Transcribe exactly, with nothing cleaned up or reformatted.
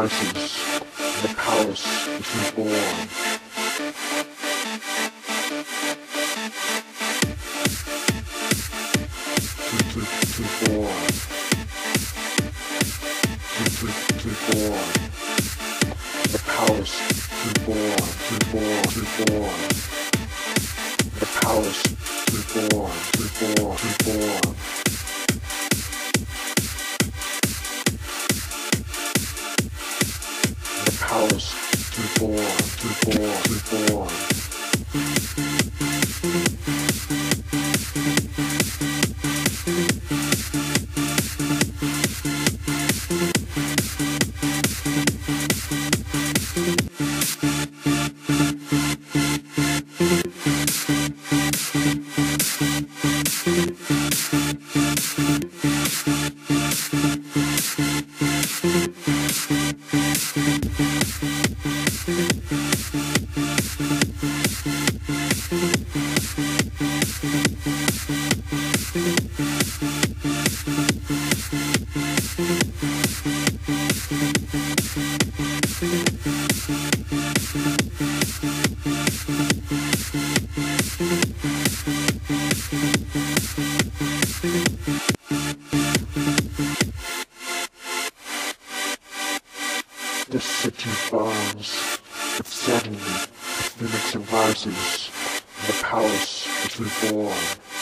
arises, the palace is reborn. To, to, to born. To, to, to born. The palace to born, to born, to born. The palace to born, to born, to born. The palace to born, to born, to born. The city burns, but suddenly the phoenix arises, the palace is reborn.